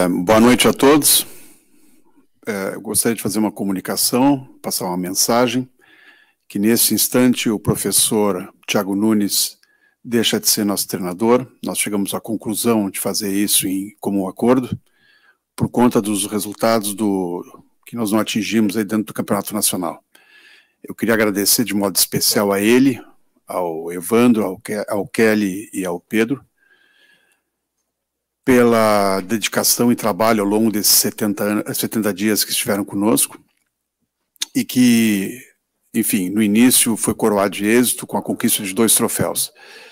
Boa noite a todos. Eu gostaria de fazer uma comunicação, passar uma mensagem, que nesse instante o professor Thiago Nunes deixa de ser nosso treinador. Nós chegamos à conclusão de fazer isso em comum acordo, por conta dos resultados que nós não atingimos aí dentro do Campeonato Nacional. Eu queria agradecer de modo especial a ele, ao Evandro, ao Kelly e ao Pedro, pela dedicação e trabalho ao longo desses 70 dias que estiveram conosco e que, enfim, no início foi coroado de êxito com a conquista de 2 troféus.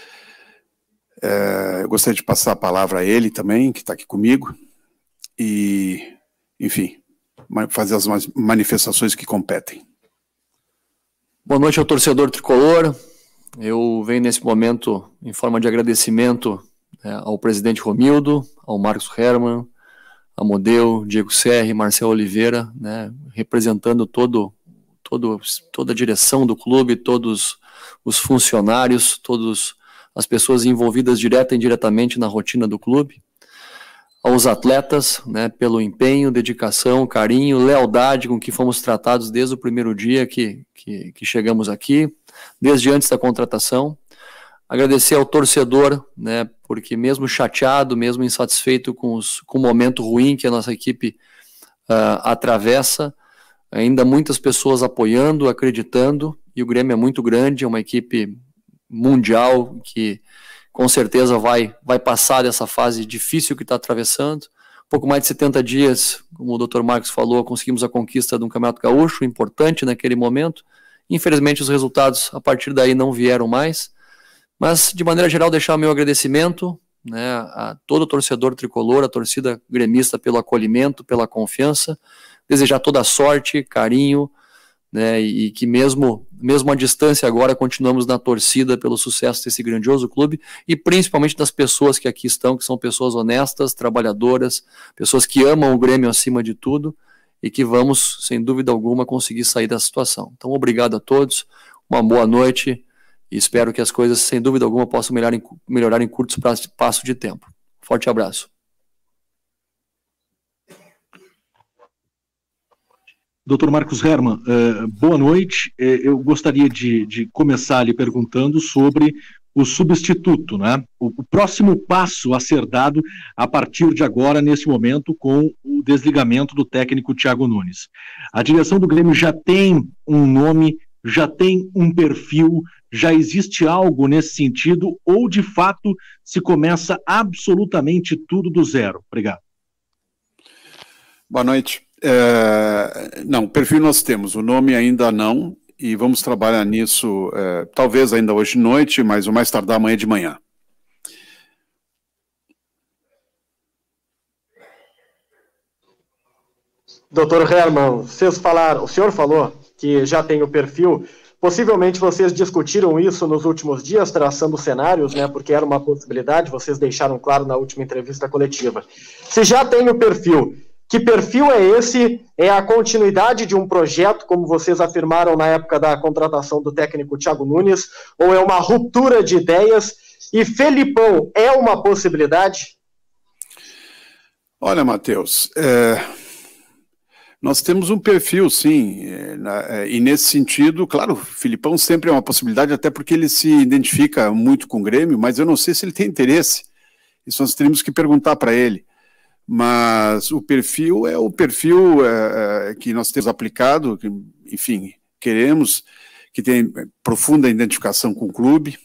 Eu gostaria de passar a palavra a ele também, que está aqui comigo, e, enfim, fazer as manifestações que competem. Boa noite ao torcedor tricolor. Eu venho nesse momento em forma de agradecimento ao presidente Romildo, ao Marcos Herman, a Modeu, Diego Serri, Marcelo Oliveira, representando toda a direção do clube, todos os funcionários, todas as pessoas envolvidas direta e indiretamente na rotina do clube, aos atletas, pelo empenho, dedicação, carinho, lealdade com que fomos tratados desde o primeiro dia que chegamos aqui, desde antes da contratação. Agradecer ao torcedor, porque mesmo chateado, mesmo insatisfeito com o momento ruim que a nossa equipe atravessa, ainda muitas pessoas apoiando, acreditando, e o Grêmio é muito grande, é uma equipe mundial que com certeza vai passar dessa fase difícil que está atravessando. Pouco mais de 70 dias, como o Dr. Marcos falou, conseguimos a conquista de um Campeonato Gaúcho, importante naquele momento. Infelizmente os resultados a partir daí não vieram mais, mas de maneira geral deixar o meu agradecimento a todo o torcedor tricolor, a torcida gremista pelo acolhimento, pela confiança, desejar toda a sorte, carinho, e que mesmo à distância agora continuamos na torcida pelo sucesso desse grandioso clube e principalmente das pessoas que aqui estão, que são pessoas honestas, trabalhadoras, pessoas que amam o Grêmio acima de tudo e que vamos, sem dúvida alguma, conseguir sair da situação. Então, obrigado a todos, uma boa noite e espero que as coisas, sem dúvida alguma, possam melhorar em curto espaço de tempo. Forte abraço. Dr. Marcos Herman, boa noite. Eu gostaria de começar lhe perguntando sobre o substituto, o próximo passo a ser dado a partir de agora, nesse momento, com o desligamento do técnico Thiago Nunes. A direção do Grêmio já tem um nome, já tem um perfil, já existe algo nesse sentido, ou de fato se começa absolutamente tudo do zero? Obrigado. Boa noite. Não, perfil nós temos, o nome ainda não, e vamos trabalhar nisso, talvez ainda hoje de noite, mas o mais tardar amanhã de manhã. Doutor Herman, o senhor falou que já tem o perfil, possivelmente vocês discutiram isso nos últimos dias, traçando cenários, porque era uma possibilidade, vocês deixaram claro na última entrevista coletiva. Se já tem o perfil, que perfil é esse? É a continuidade de um projeto, como vocês afirmaram na época da contratação do técnico Thiago Nunes, ou é uma ruptura de ideias? E Felipão é uma possibilidade? Olha, Matheus, nós temos um perfil, sim, e nesse sentido, claro, o Felipão sempre é uma possibilidade, até porque ele se identifica muito com o Grêmio, mas eu não sei se ele tem interesse. Isso nós teríamos que perguntar para ele. Mas o perfil é o perfil que nós temos aplicado, que, enfim, queremos, que tem profunda identificação com o clube,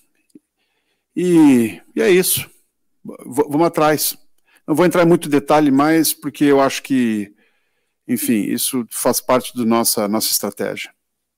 e é isso, vamos atrás. Não vou entrar em muito detalhe mais, porque eu acho que, enfim, isso faz parte da nossa estratégia.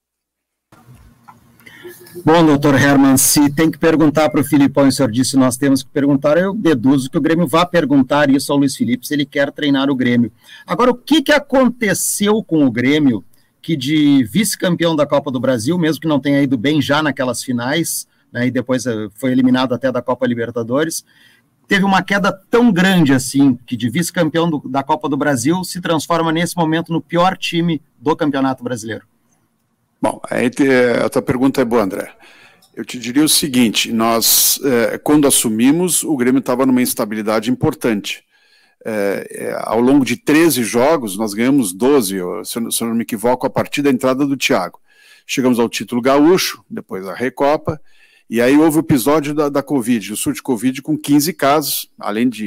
Bom, doutor Herman, se tem que perguntar para o Filipão, e o senhor disse nós temos que perguntar, eu deduzo que o Grêmio vai perguntar isso ao Luiz Felipe, se ele quer treinar o Grêmio. Agora, o que aconteceu com o Grêmio, que de vice-campeão da Copa do Brasil, mesmo que não tenha ido bem já naquelas finais, e depois foi eliminado até da Copa Libertadores, teve uma queda tão grande assim, que de vice-campeão da Copa do Brasil se transforma nesse momento no pior time do Campeonato Brasileiro? Bom, a tua pergunta é boa, André. Eu te diria o seguinte, nós, quando assumimos, o Grêmio estava numa instabilidade importante. ao longo de 13 jogos, nós ganhamos 12, se eu não me equivoco, a partir da entrada do Thiago. Chegamos ao título gaúcho, depois a Recopa, e aí houve o episódio da Covid, o surto de Covid com 15 casos, além de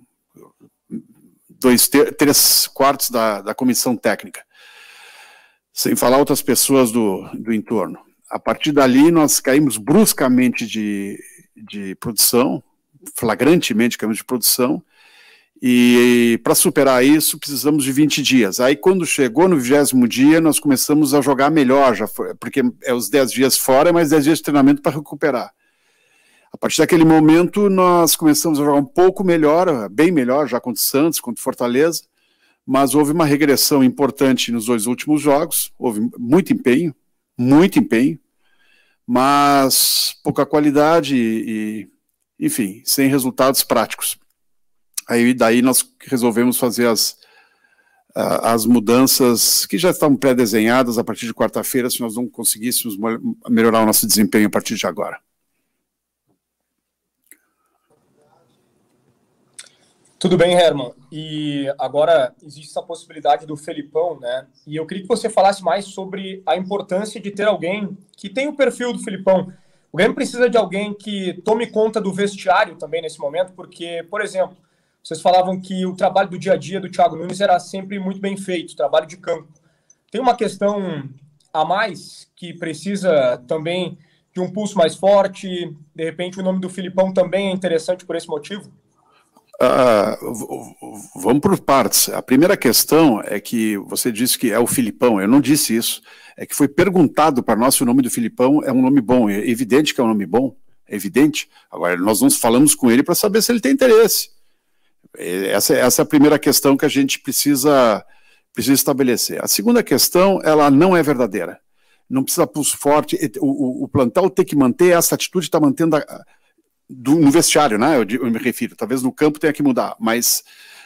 3/4 da comissão técnica, sem falar outras pessoas do entorno. A partir dali, nós caímos bruscamente de produção, flagrantemente caímos de produção, e para superar isso, precisamos de 20 dias. Aí, quando chegou no 20º dia, nós começamos a jogar melhor, porque é os 10 dias fora, mais 10 dias de treinamento para recuperar. A partir daquele momento, nós começamos a jogar um pouco melhor, bem melhor, já contra o Santos, contra o Fortaleza, mas houve uma regressão importante nos 2 últimos jogos, houve muito empenho, mas pouca qualidade e enfim, sem resultados práticos. Aí daí nós resolvemos fazer as mudanças que já estavam pré-desenhadas a partir de quarta-feira, se nós não conseguíssemos melhorar o nosso desempenho a partir de agora. Tudo bem, Herman. E agora existe essa possibilidade do Felipão, né? E eu queria que você falasse mais sobre a importância de ter alguém que tem o perfil do Felipão. O Grêmio precisa de alguém que tome conta do vestiário também nesse momento, porque, por exemplo, vocês falavam que o trabalho do dia a dia do Thiago Nunes era sempre muito bem feito, trabalho de campo. Tem uma questão a mais que precisa também de um pulso mais forte? De repente o nome do Felipão também é interessante por esse motivo? Vamos por partes. A primeira questão é que você disse que é o Felipão. Eu não disse isso. É que foi perguntado para nós se o nome do Felipão é um nome bom. É evidente que é um nome bom. É evidente. Agora, nós não falamos com ele para saber se ele tem interesse. Essa é a primeira questão que a gente precisa estabelecer. A segunda questão, ela não é verdadeira. Não precisa pulso forte. O plantel tem que manter essa atitude, está mantendo no vestiário, né? Eu me refiro. Talvez no campo tenha que mudar, mas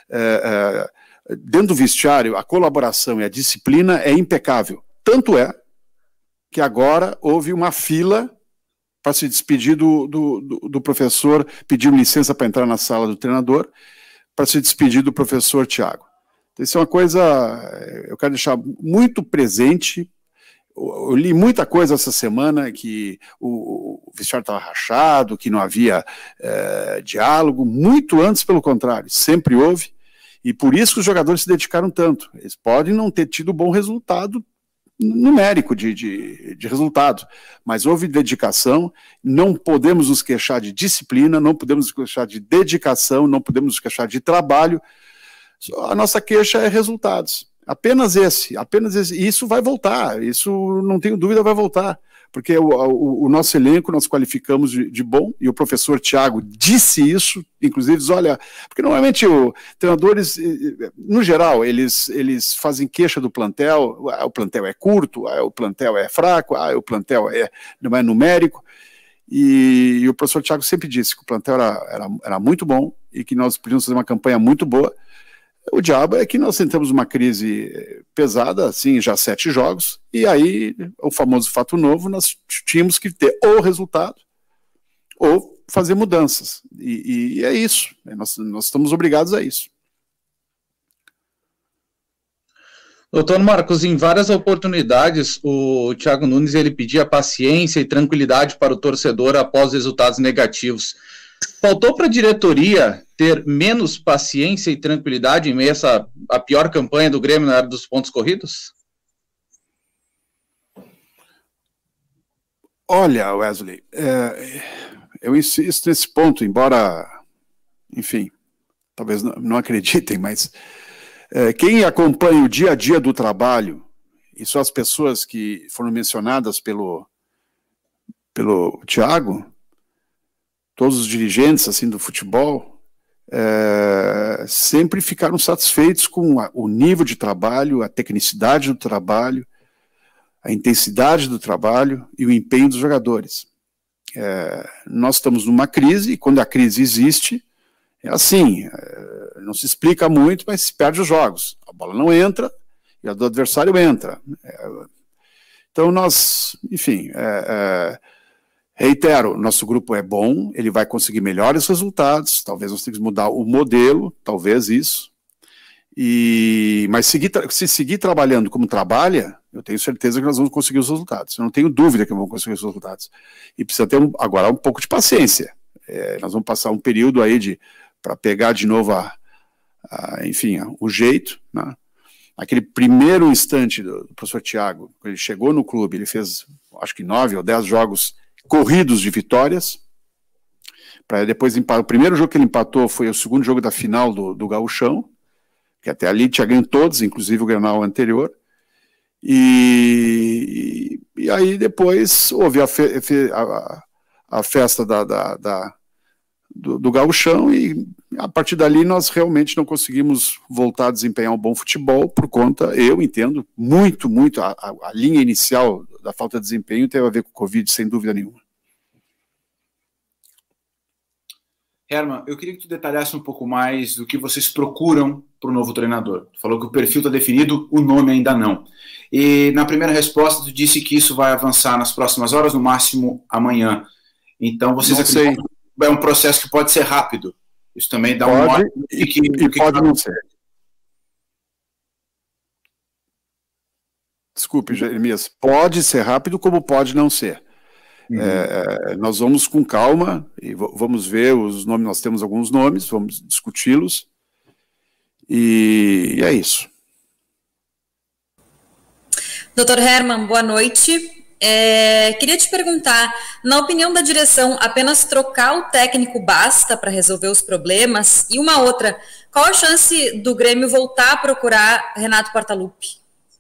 dentro do vestiário, a colaboração e a disciplina é impecável. Tanto é que agora houve uma fila para se despedir do professor, pedindo licença para entrar na sala do treinador, para se despedir do professor Thiago. Então, isso é uma coisa, eu quero deixar muito presente. Eu li muita coisa essa semana, que o vestiário estava rachado, que não havia diálogo, muito antes, pelo contrário, sempre houve, e por isso que os jogadores se dedicaram tanto. Eles podem não ter tido bom resultado numérico de resultado, mas houve dedicação. Não podemos nos queixar de disciplina, não podemos nos queixar de dedicação, não podemos nos queixar de trabalho. A nossa queixa é resultados, apenas esse, e isso vai voltar, isso não tenho dúvida, vai voltar, porque o nosso elenco nós qualificamos de bom, e o professor Thiago disse isso, inclusive diz, olha, porque normalmente os treinadores, no geral, eles fazem queixa do plantel, o plantel é curto, o plantel é fraco, o plantel não é numérico, e o professor Thiago sempre disse que o plantel era muito bom, e que nós podíamos fazer uma campanha muito boa. O diabo é que nós tentamos uma crise pesada, assim, já 7 jogos, e aí, o famoso fato novo, nós tínhamos que ter ou resultado, ou fazer mudanças, e é isso, nós estamos obrigados a isso. Doutor Marcos, em várias oportunidades, o Thiago Nunes ele pedia paciência e tranquilidade para o torcedor após resultados negativos. Faltou para a diretoria ter menos paciência e tranquilidade em meio a pior campanha do Grêmio na área dos pontos corridos? Olha, Wesley, eu insisto nesse ponto, embora, enfim, talvez não acreditem, mas quem acompanha o dia a dia do trabalho, e são as pessoas que foram mencionadas pelo Thiago, todos os dirigentes assim, do futebol, sempre ficaram satisfeitos com o nível de trabalho, a tecnicidade do trabalho, a intensidade do trabalho e o empenho dos jogadores. Nós estamos numa crise, e quando a crise existe, é assim, não se explica muito, mas se perde os jogos. A bola não entra e a do adversário entra. Então nós, enfim, Reitero, nosso grupo é bom, ele vai conseguir melhores resultados, talvez nós tenhamos que mudar o modelo, talvez isso, mas se seguir trabalhando como trabalha, eu tenho certeza que nós vamos conseguir os resultados, eu não tenho dúvida que vamos conseguir os resultados, e precisa ter agora um pouco de paciência, nós vamos passar um período aí para pegar de novo enfim, o jeito, né? Aquele primeiro instante do professor Thiago, quando ele chegou no clube, ele fez, acho que 9 ou 10 jogos corridos de vitórias, para depois empatar. O primeiro jogo que ele empatou foi o segundo jogo da final do Gauchão, que até ali tinha ganho todos, inclusive o Grenal anterior, e aí depois houve a festa do Gauchão, e a partir dali nós realmente não conseguimos voltar a desempenhar um bom futebol por conta, eu entendo, muito, a linha inicial da falta de desempenho teve a ver com o Covid, sem dúvida nenhuma. Herman, eu queria que tu detalhasse um pouco mais do que vocês procuram para o novo treinador. Tu falou que o perfil está definido, o nome ainda não. E na primeira resposta tu disse que isso vai avançar nas próximas horas, no máximo amanhã. Então vocês acreditam que é um processo que pode ser rápido? Isso também dá um modo de que pode não ser. Desculpe, Jeremias, pode ser rápido como pode não ser. Nós vamos com calma e vamos ver os nomes, nós temos alguns nomes, vamos discuti-los e é isso. Dr. Herman, boa noite. Queria te perguntar, na opinião da direção, apenas trocar o técnico basta para resolver os problemas? E uma outra, qual a chance do Grêmio voltar a procurar Renato Portaluppi?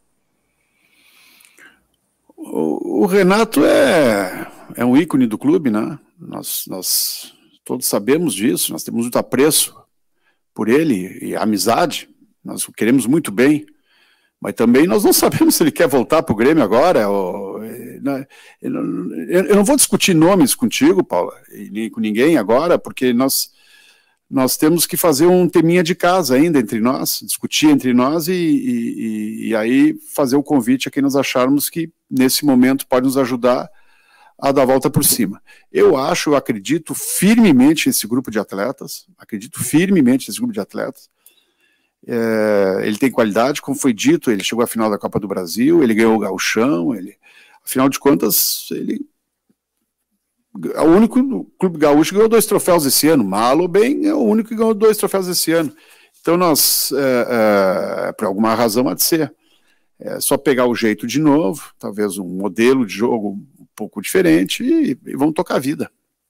O Renato é um ícone do clube, né? Nós todos sabemos disso, nós temos muito apreço por ele e amizade, nós o queremos muito bem, mas também nós não sabemos se ele quer voltar para o Grêmio agora. Eu não vou discutir nomes contigo, Paula, e nem com ninguém agora, porque nós temos que fazer um teminha de casa ainda entre nós, discutir entre nós e aí fazer o convite a quem nós acharmos que nesse momento pode nos ajudar a dar a volta por cima. Eu acredito firmemente nesse grupo de atletas, ele tem qualidade, como foi dito, ele chegou à final da Copa do Brasil, ele ganhou o Gauchão, afinal de contas, ele é o único clube gaúcho que ganhou 2 troféus esse ano, mal ou bem, é o único que ganhou 2 troféus esse ano. Então nós, por alguma razão, há de ser. É só pegar o jeito de novo, talvez um modelo de jogo um pouco diferente e vamos tocar a vida.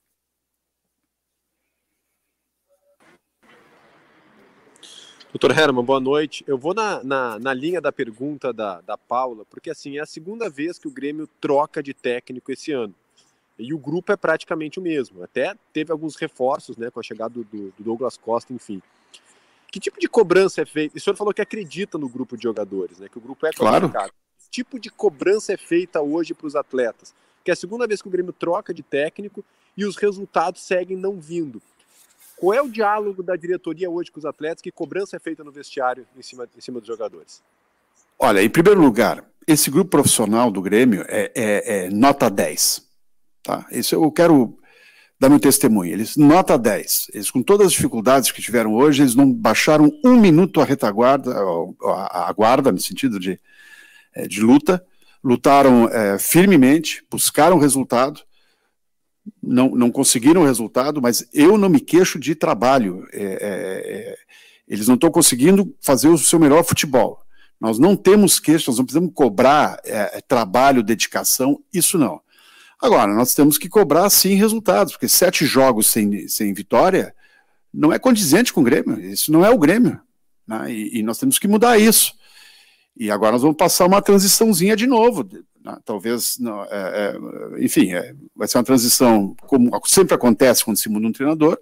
Doutor Herman, boa noite. Eu vou na linha da pergunta da Paula, porque assim, é a segunda vez que o Grêmio troca de técnico esse ano. E o grupo é praticamente o mesmo. Até teve alguns reforços, né, com a chegada do Douglas Costa, enfim. Que tipo de cobrança é feita? O senhor falou que acredita no grupo de jogadores, né, que o grupo é qualificado. Claro. Que tipo de cobrança é feita hoje para os atletas? Que é a segunda vez que o Grêmio troca de técnico e os resultados seguem não vindo. Qual é o diálogo da diretoria hoje com os atletas? Que cobrança é feita no vestiário em cima dos jogadores? Olha, em primeiro lugar, esse grupo profissional do Grêmio é nota 10. Tá? Isso eu quero dar meu testemunho. Eles nota 10. Eles, com todas as dificuldades que tiveram hoje, eles não baixaram um minuto a retaguarda, a guarda, no sentido de luta, lutaram firmemente, buscaram resultado, não conseguiram o resultado, mas eu não me queixo de trabalho. Eles não estão conseguindo fazer o seu melhor futebol. Nós não temos queixa, nós não precisamos cobrar trabalho, dedicação, isso não. Agora, nós temos que cobrar, sim, resultados, porque 7 jogos sem vitória não é condizente com o Grêmio, isso não é o Grêmio, né? E nós temos que mudar isso. E agora nós vamos passar uma transiçãozinha de novo, né? Talvez, não, enfim, vai ser uma transição, como sempre acontece quando se muda um treinador,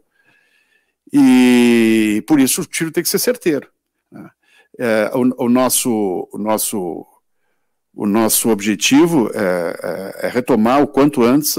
e por isso o tiro tem que ser certeiro, né? O nosso objetivo é retomar o quanto antes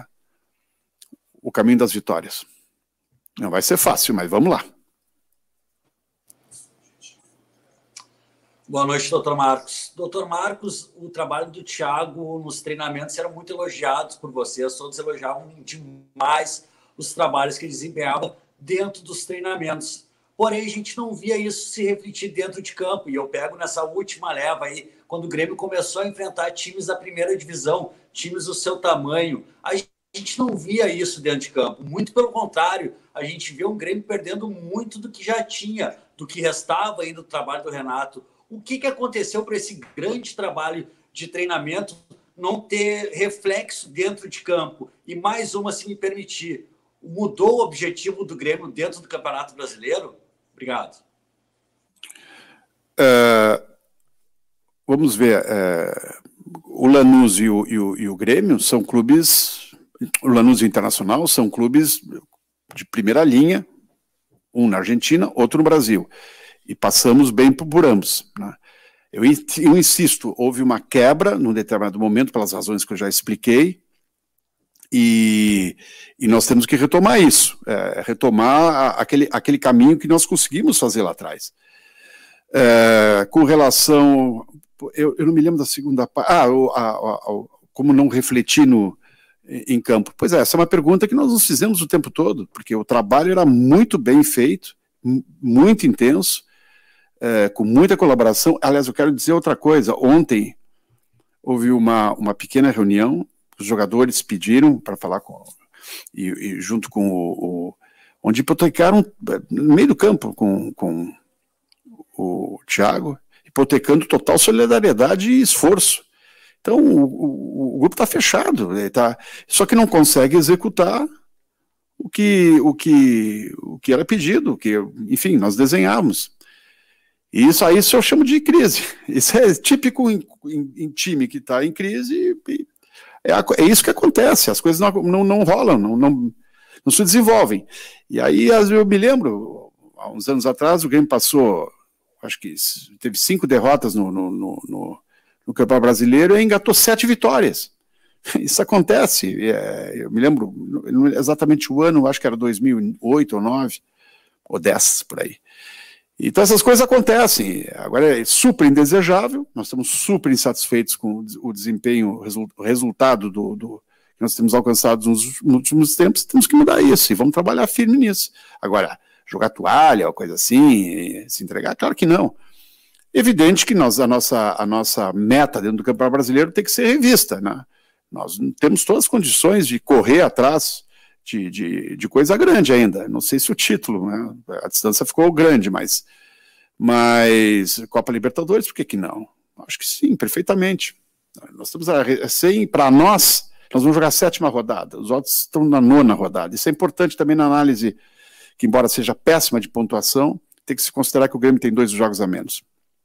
o caminho das vitórias. Não vai ser fácil, mas vamos lá. Boa noite, doutor Marcos. Doutor Marcos, o trabalho do Thiago nos treinamentos era muito elogiado por vocês, todos elogiavam demais os trabalhos que ele desempenhava dentro dos treinamentos. Porém, a gente não via isso se refletir dentro de campo. E eu pego nessa última leva aí, quando o Grêmio começou a enfrentar times da primeira divisão, times do seu tamanho. A gente não via isso dentro de campo. Muito pelo contrário, a gente vê um Grêmio perdendo muito do que já tinha, do que restava ainda do trabalho do Renato. O que aconteceu para esse grande trabalho de treinamento não ter reflexo dentro de campo? E mais uma, se me permitir, mudou o objetivo do Grêmio dentro do Campeonato Brasileiro? Obrigado. Vamos ver. O Lanús e o Grêmio são clubes. O Lanús e o Internacional são clubes de primeira linha, um na Argentina, outro no Brasil. E passamos bem por ambos, né? Eu insisto, houve uma quebra num determinado momento, pelas razões que eu já expliquei, e nós temos que retomar isso, retomar aquele caminho que nós conseguimos fazer lá atrás. Com relação... Eu não me lembro da segunda parte. Como não refletir em campo? Pois é, essa é uma pergunta que nós nos fizemos o tempo todo, porque o trabalho era muito bem feito, muito intenso, com muita colaboração. Aliás, eu quero dizer outra coisa. Ontem houve uma pequena reunião, os jogadores pediram para falar e junto com onde hipotecaram no meio do campo com o Thiago, hipotecando total solidariedade e esforço. Então o grupo está fechado, só que não consegue executar o que era pedido, enfim, nós desenhávamos. E isso aí eu chamo de crise. Isso é típico em time que está em crise. É isso que acontece. As coisas não rolam, não se desenvolvem. E aí eu me lembro, há uns anos atrás, o Grêmio passou, acho que teve 5 derrotas no Campeonato Brasileiro e engatou 7 vitórias. Isso acontece. Eu me lembro exatamente o ano, acho que era 2008 ou 2009, ou 10, por aí. Então essas coisas acontecem. Agora é super indesejável, nós estamos super insatisfeitos com o desempenho, o resultado que nós temos alcançado nos últimos tempos, temos que mudar isso e vamos trabalhar firme nisso. Agora, jogar toalha ou coisa assim, se entregar, claro que não. Evidente que a nossa meta dentro do Campeonato Brasileiro tem que ser revista, né? Nós não temos todas as condições de correr atrás de coisa grande ainda. Não sei se o título, né? A distância ficou grande, mas Copa Libertadores, por que não? Acho que sim, perfeitamente. Nós estamos para nós vamos jogar a 7ª rodada, os outros estão na 9ª rodada. Isso é importante também na análise, que embora seja péssima de pontuação, tem que se considerar que o Grêmio tem 2 jogos a menos.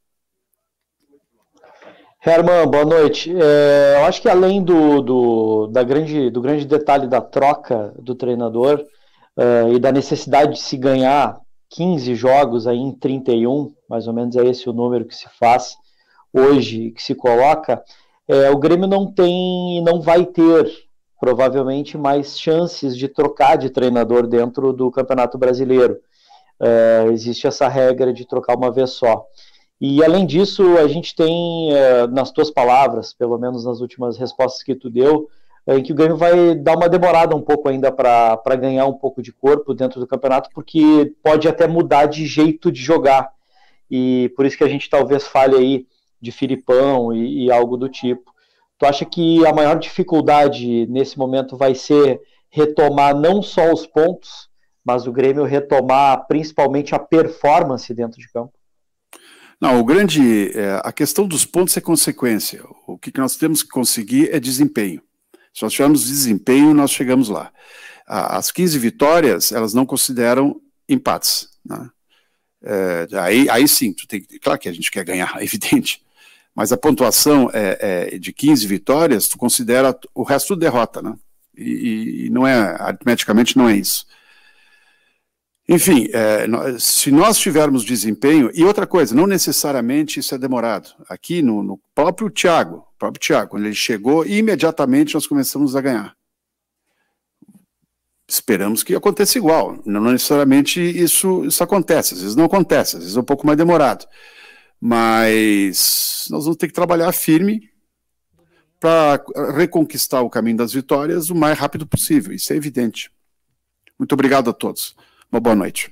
Herman, boa noite. Eu acho que além do grande detalhe da troca do treinador e da necessidade de se ganhar 15 jogos aí em 31, mais ou menos é esse o número que se faz hoje, que se coloca, o Grêmio não tem e não vai ter, provavelmente, mais chances de trocar de treinador dentro do Campeonato Brasileiro. Existe essa regra de trocar uma vez só. E, além disso, a gente tem, nas tuas palavras, pelo menos nas últimas respostas que tu deu, em que o Grêmio vai dar uma demorada um pouco ainda para ganhar um pouco de corpo dentro do campeonato, porque pode até mudar de jeito de jogar. E por isso que a gente talvez fale aí de Filipão e algo do tipo. Tu acha que a maior dificuldade nesse momento vai ser retomar não só os pontos, mas o Grêmio retomar principalmente a performance dentro de campo? Não, a questão dos pontos é consequência. O que nós temos que conseguir é desempenho. Se nós tivermos desempenho, nós chegamos lá. As 15 vitórias, elas não consideram empates, né? Aí sim, claro que a gente quer ganhar, é evidente, mas a pontuação de 15 vitórias, tu considera o resto derrota, né? E não aritmeticamente não é isso. Enfim, se nós tivermos desempenho, e outra coisa, não necessariamente isso é demorado. Aqui no próprio Thiago, quando ele chegou, imediatamente nós começamos a ganhar. Esperamos que aconteça igual. Não necessariamente isso acontece, às vezes não acontece, às vezes é um pouco mais demorado. Mas nós vamos ter que trabalhar firme para reconquistar o caminho das vitórias o mais rápido possível, isso é evidente. Muito obrigado a todos. Uma boa noite.